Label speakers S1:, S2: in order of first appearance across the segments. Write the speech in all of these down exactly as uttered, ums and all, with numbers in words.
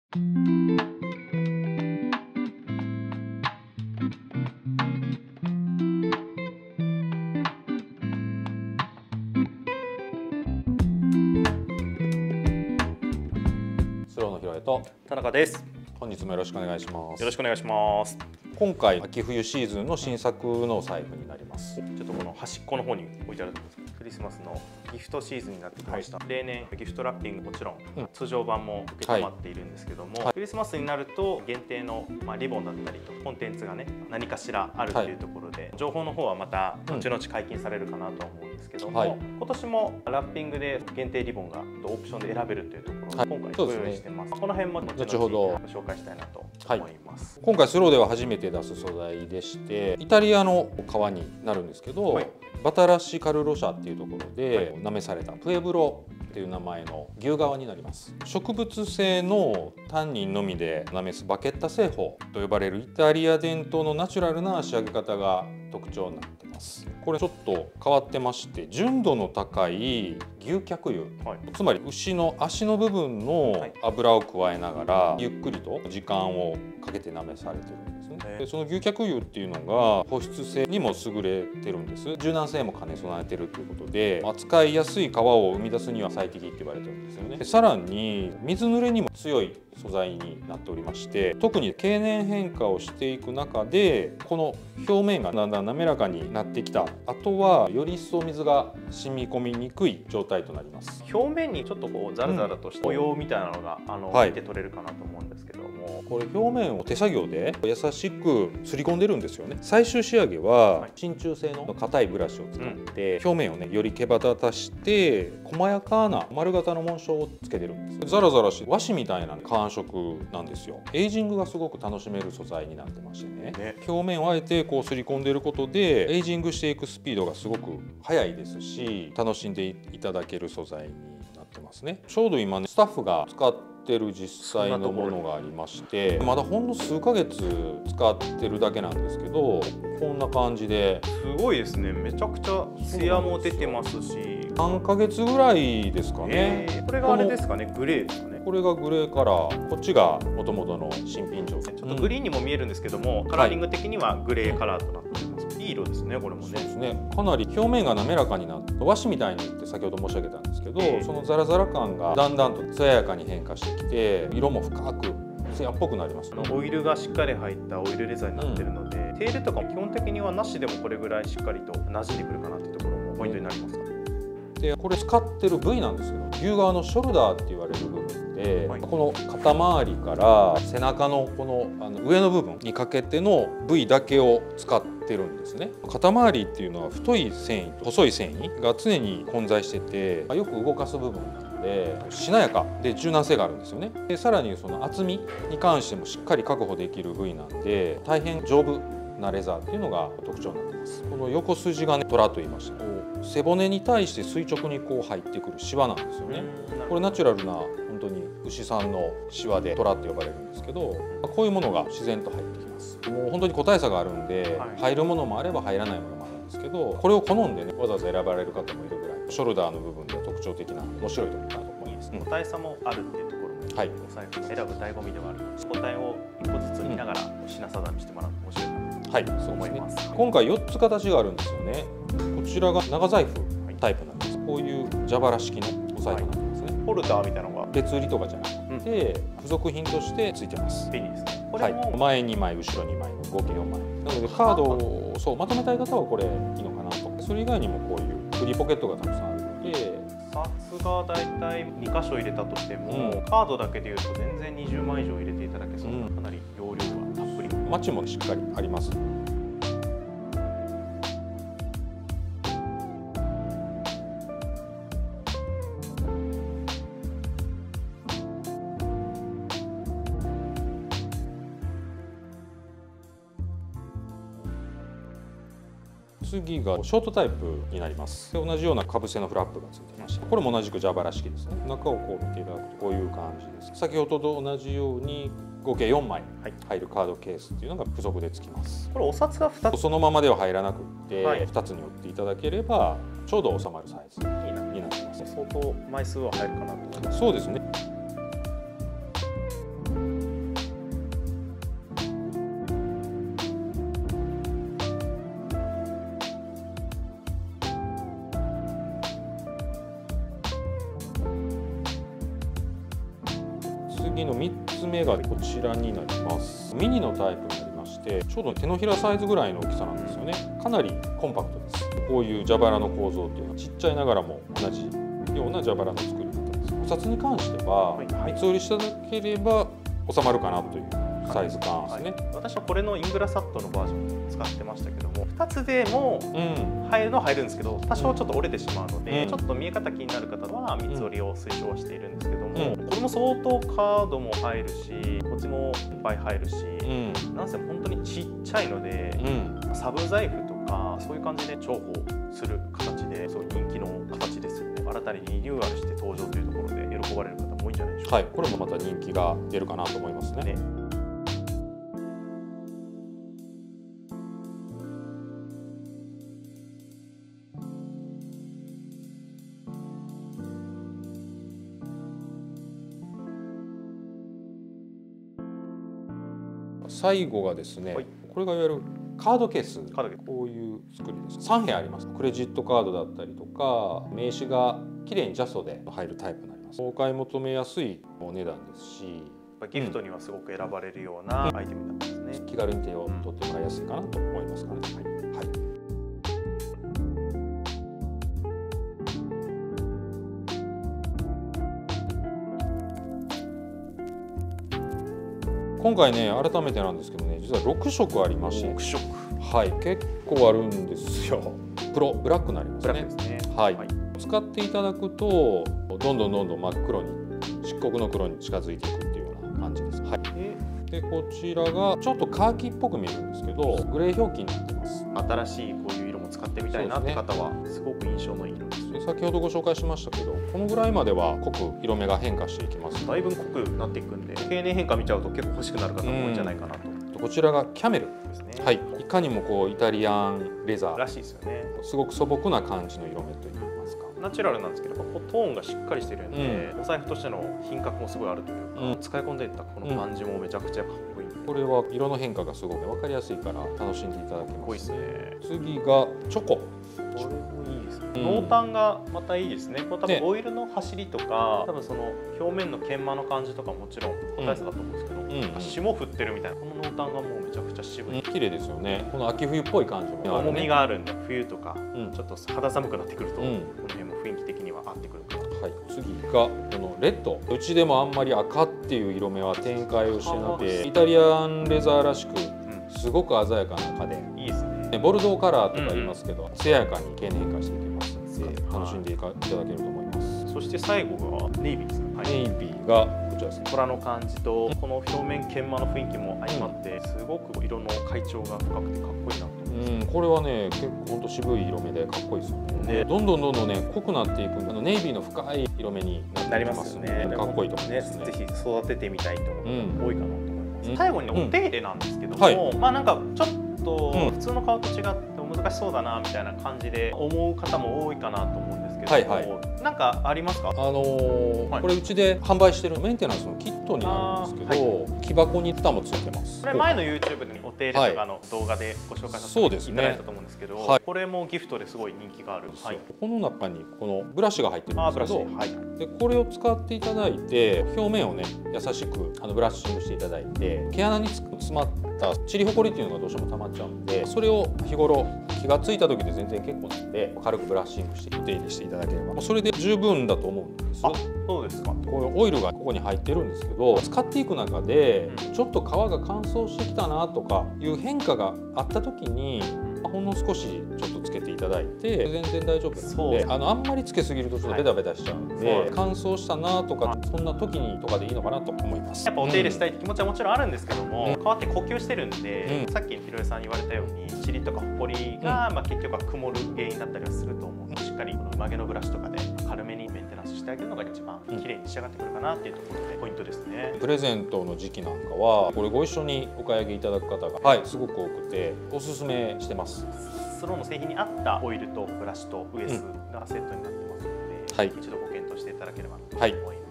S1: スローのひろえと
S2: 田中です。
S1: 本日もよろしくお願いします。
S2: よろしくお願いします。
S1: 今回秋冬シーズンの新作のお財布になります。
S2: ちょっとこの端っこの方に置いてあると思うんですけど、クリスマスのギフトシーズンになってきました。はい、例年ギフトラッピングもちろん、うん、通常版も受け止まっているんですけども、はい、クリスマスになると限定の、まあ、リボンだったりとコンテンツがね何かしらあるというところで、はい、情報の方はまた後々解禁されるかなと思うんですけども、はい、今年もラッピングで限定リボンがオプションで選べるというところで、はい、今回ご用意してます。この辺も後ほど紹介したいなと思います。
S1: はい、今回スローでは初めて出す素材でして、イタリアの革になるんですけど、はい、バタラシカルロシャっていうところでなめされたプエブロっていう名前の牛革になります。植物性のタンニンのみでなめすバケッタ製法と呼ばれるイタリア伝統のナチュラルな仕上げ方が特徴になってます。これちょっと変わってまして、純度の高い牛脚油、はい、つまり牛の足の部分の油を加えながらゆっくりと時間をかけてなめされてるんですね。でその牛脚油っていうのが保湿性にも優れてるんです。柔軟性も兼ね備えてるということで、扱いやすい皮を生み出すには最適って言われてるんですよね。でさらに水濡れにも強い素材になっておりまして、特に経年変化をしていく中でこの表面がだんだん滑らかになってきた後はより一層水が染み込みにくい状態となります。
S2: 表面にちょっとこうザラザラとした模様みたいなのが、うん、あの、はい、見て取れるかなと思うんですけども、
S1: これ表面を手作業で優しくすり込んでるんですよね。最終仕上げは真鍮製の硬いブラシを使って表面をねより毛羽立たして細やかな丸型の紋章をつけてるんです。ザラザラして和紙みたいな感触なんですよ。エイジングがすごく楽しめる素材になってましてね、ね表面をあえてこうすり込んでることでエイジングしていくスピードがすごく速いですし、楽しんでいただける素材になってますね。ちょうど今ねスタッフが使ってる実際のものがありまして、まだほんの数ヶ月使ってるだけなんですけど、こんな感じです
S2: ごいですね。めちゃくちゃツヤも出てますし、
S1: さんかげつぐらいですかね。
S2: えー、これがあれですかね、グレーですかね。
S1: これがグレーカラー、こっちが元々の新品状態。
S2: ちょっとグリーンにも見えるんですけども、うん、カラーリング的にはグレーカラーとなっています。はい、いい色ですね、これもね。
S1: そうですね。かなり表面が滑らかになって和紙みたいにって先ほど申し上げたんですけど、えー、そのザラザラ感がだんだんと艶やかに変化してきて、色も深くツヤっぽくなります、ね。
S2: オイルがしっかり入ったオイルレザーになってるので、うん、手入れとかも基本的にはなしでもこれぐらいしっかりと馴染んでくるかなっていうところもポイントになりますかね。
S1: でこれ使ってる部位なんですけど、牛側のショルダーって言われる部分で、はい、この肩周りから背中のこのあの上の部分にかけての部位だけを使ってるんですね。肩周りっていうのは太い繊維と細い繊維が常に混在してて、よく動かす部分なのでしなやかで柔軟性があるんですよね。でさらにその厚みに関してもしっかり確保できる部位なんで、大変丈夫なレザーっていうのが特徴になってます。この横筋がねトラと言いまして、背骨に対して垂直にこう入ってくるシワなんですよね。これナチュラルな本当に牛さんのシワでトラって呼ばれるんですけど、こういうものが自然と入ってきます。もう本当に個体差があるんで、はい、入るものもあれば入らないものもあるんですけど、これを好んでねわざわざ選ばれる方もいるぐらいショルダーの部分で特徴的な面白いところかなと思います。
S2: 個体差もあるっていうところも、はい、お財布選ぶ醍醐味ではあるので、個体を一個ずつ見ながら品定めしてもらうと面白いかなと。はい、そう思います。
S1: 今回よっつ形があるんですよね。こちらが長財布タイプなんです。こういう蛇腹式のお財布なんですね。
S2: ホルダーみたいなのが
S1: 別売りとかじゃなくて、うん、付属品としてついてます。
S2: 便利ですね。
S1: これも、はい、前にまい後ろにまいの合計よんまいなので、カードをそうまとめたい方はこれいいのかなと。それ以外にもこういうフリーポケットがたくさんあるので、
S2: 札がだいたいにかしょ入れたとしても、うん、カードだけでいうと全然にじゅうまい以上入れていただけそうな、うん、かなり容量がたっぷり。
S1: マチもしっかりあります。次がショートタイプになります。で同じようなかぶせのフラップがついてまして、これも同じく蛇腹式ですね。中をこう見ていただくとこういう感じです。先ほどと同じように合計よんまい入るカードケースっていうのが付属でつきます。
S2: これお札がふたつ
S1: そのままでは入らなくって、はい、ふたつに折っていただければちょうど収まるサイズになってます。
S2: 相当枚数は入るかなと思います。
S1: そうですね。 次のみっつめがこちらになります。ミニのタイプになりまして、ちょうど手のひらサイズぐらいの大きさなんですよね。かなりコンパクトです。こういう蛇腹の構造っていうのはちっちゃいながらも同じような蛇腹の作り方です。お札に関しては三つ折りしただければ収まるかなというサイズ感ですね。
S2: はい、私はこれのイングラサットのバージョンを使ってましたけども、ふたつでも入るのは入るんですけど、多少ちょっと折れてしまうので、うん、ちょっと見え方気になる方はみっつ折りを推奨しているんですけども、うん、これも相当カードも入るし、こっちもいっぱい入るし、うん、なんせ本当にちっちゃいので、うん、サブ財布とかそういう感じで重宝する形ですごい人気の形ですよね。新たにリニューアルして登場というところで喜ばれる方も多いんじゃないでしょうか。
S1: はい、これもまた人気が出るかなと思いますね。ね、最後がですね、はい、これがいわゆるカードケース、カードケースこういう作りです。さんへいあります。クレジットカードだったりとか名刺がきれいにジャストで入るタイプになります。お買い求めやすいお値段ですし、
S2: ギフトにはすごく選ばれるようなアイテムになってますね。
S1: 気軽に手を取ってもらいやすいかなと思いますからね。はい、はい、今回ね改めてなんですけどね、実はろくしょくありまして、
S2: ろくしょく、
S1: はい、結構あるんですよ。黒ブラックになりますね。
S2: ブラックですね。
S1: はい、はい、使っていただくとどんどんどんどん真っ黒に漆黒の黒に近づいていくっていうような感じです。はい、でこちらがちょっとカーキっぽく見えるんですけど、グレー表記になってます。
S2: 新しいこういう色も使ってみたいなって方はすごく印象のいい色です。
S1: で先ほどご紹介しましたけど、このぐらいまでは濃く色目が変化していきます。
S2: だいぶ濃くなっていくんで、経年変化見ちゃうと結構欲しくなる方も多いんじゃないかなと。
S1: こちらがキャメル
S2: ですね。
S1: はい、いかにもこうイタリアンレザー
S2: らしいですよね。
S1: すごく素朴な感じの色目といいますか、
S2: ナチュラルなんですけど、トーンがしっかりしてるんで、うん、お財布としての品格もすごいあるというか、うん、使い込んでいったこの感じもめちゃくちゃかっこいいんで、
S1: これは色の変化がすごく分かりやすいから楽しんでいただけます。かっ
S2: こいいですね。
S1: 次がチョコ。
S2: これもいいですね。濃淡がまたいいですね。これ多分オイルの走りとか、多分その表面の研磨の感じとかもちろん個体差だと思うんですけど、うん、霜降ってるみたいな、この濃淡がもうめちゃくちゃ渋い。
S1: 綺麗ですよね。この秋冬っぽい感じも
S2: 重みがあるんで、冬とかちょっと肌寒くなってくると、この辺も雰囲気的には合ってくるかな。
S1: はい、次がこのレッド。うちでもあんまり赤っていう色目は展開をしてなくて、イタリアンレザーらしくすごく鮮やかな赤で
S2: いいですね。
S1: ボルドーカラーとか言いますけど、うん、艶やかに経年変化していきますので楽しんでいただけると思います。
S2: そして最後がネイビーですね。
S1: はい、ネイビーがこちらですね。
S2: 虎の感じとこの表面研磨の雰囲気も相まって、すごく色の階調が深くてかっこいいなと思います。
S1: うん、これはね結構本当渋い色目でかっこいいですよね。でどんどんどんどんね濃くなっていくんで、あのネイビーの深い色目になりますよね。かっこいいと思いますね。
S2: ぜひ育ててみたいと思う方多いかなと思います。
S1: うん、
S2: 最後にお手入れなんですけども、はい、まあなんかちょっと普通の革と違って難しそうだなみたいな感じで思う方も多いかなと思うんですけど、はいはい、なんかありますか？
S1: あのーはい、これうちで販売してるメンテナンスのキットになるんですけど、はい、木箱に蓋もついてます。
S2: これ前の YouTube にお手入れとかの動画でご紹介させていただいたと思うんですけど、はい、これもギフトですごい人気がある。はい、
S1: この中にこのブラシが入ってるんですけど、はい、でこれを使っていただいて表面をね優しくあのブラッシングしていただいて、毛穴に詰まったちりほこりっていうのがどうしても溜まっちゃうんで、それを日頃気がついた時で全然結構なんで軽くブラッシングしてお手入れしていただければそれで十分だと思うんです。
S2: あ、そうですか。
S1: このオイルがここに入ってるんですけど、使っていく中でちょっと皮が乾燥してきたなとかいう変化があった時にほんの少しちょっとつけていただいて全然大丈夫なので、あのあんまりつけすぎるとちょっとベタベタしちゃうので、はい、乾燥したなとかそんな時にとかでいいのかなと思います。
S2: やっぱお手入れしたいって気持ちはもちろんあるんですけども、うん、皮って呼吸してるんで、うん、さっきひろえさん言われたようにチリとかほこりが、うん、まあ結局は曇る原因だったりはすると思うので、しっかりこの馬毛のブラシとかで軽めにメンテナンスしてあげるのが一番綺麗に仕上がってくるかなっていうところでポイントですね。
S1: プレゼントの時期なんかはこれご一緒にお買い上げいただく方が、はい、すごく多くておすすめしてます。
S2: スローの製品に合ったオイルとブラシとウエスがセットになってますので、はい、一度ご検討していただければと思います。はい。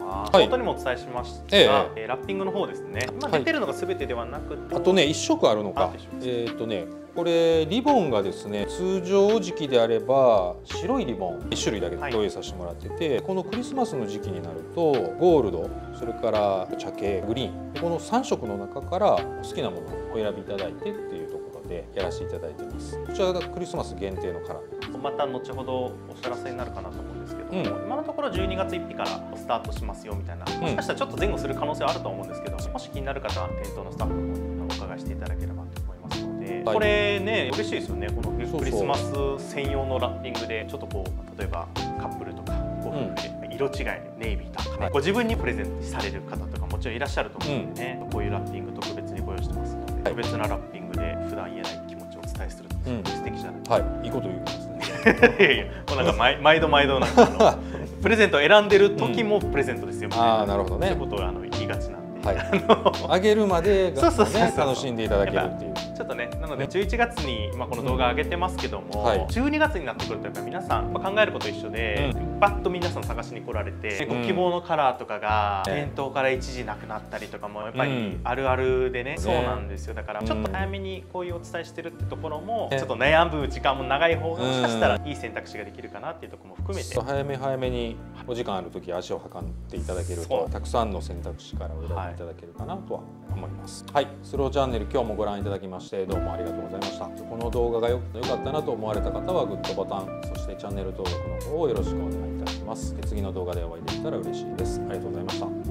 S2: は冒頭にもお伝えしましたが、ええ、ラッピングの方ですね。今出てるのが全てではなくて、
S1: はい、あとねいっ色あるのか。えっとねこれリボンがですね、通常時期であれば白いリボンいっ種類だけで用意させてもらってて、はい、このクリスマスの時期になるとゴールド、それから茶系、グリーン、このさん色の中から好きなものをお選びいただいてっていうところでやらせていただいてます。こちらがクリスマス限定のカラー。
S2: また後ほどお知らせになるかなと思うんですけども、うん、今のところじゅうにがつついたちからスタートしますよみたいな、もしかしたらちょっと前後する可能性はあると思うんですけど、もし気になる方は店頭のスタッフの方にお伺いしていただければと思いますので、はい、これね嬉しいですよね。このクリスマス専用のラッピングでちょっとこう例えばカップルとかご夫婦で色違いのネイビーとかね、はい、ご自分にプレゼントされる方とかもちろんいらっしゃると思うのでね、うん、こういうラッピング特別にご用意してますので、はい、特別なラッピングで普段言えない気持ちをお伝えするっていう素敵じゃないですか。
S1: はい、いいこと言うんですね。
S2: いやいや、もうなんか毎毎度毎度なんかあのプレゼントを選んでる時もプレゼントですよみたいな、
S1: うん、あなるほどね。
S2: そういうことをあの言いがちなんで。
S1: はい、あげるまでが楽しんでいただけるっていう。
S2: ちょっとね、なのでじゅういちがつに今この動画上げてますけども、うんはい、じゅうにがつになってくるとやっぱり皆さん考えること一緒で、うん、バッと皆さん探しに来られて、うん、ご希望のカラーとかが店頭から一時なくなったりとかもやっぱりあるあるでね、うん、そうなんですよ。だからちょっと早めにこういうお伝えしてるってところも、うん、ちょっと悩む時間も長い方がもしかしたらいい選択肢ができるかなっていうところも含めて、
S1: 早め早めにお時間ある時足を運んでいただけるとたくさんの選択肢からお選びいただけるかなとは思います。はい、スローチャンネル今日もご覧いただきましてどうもありがとうございました。この動画がよかったなと思われた方はグッドボタン、そしてチャンネル登録の方をよろしくお願いいたします。次の動画でお会いできたら嬉しいです。ありがとうございました。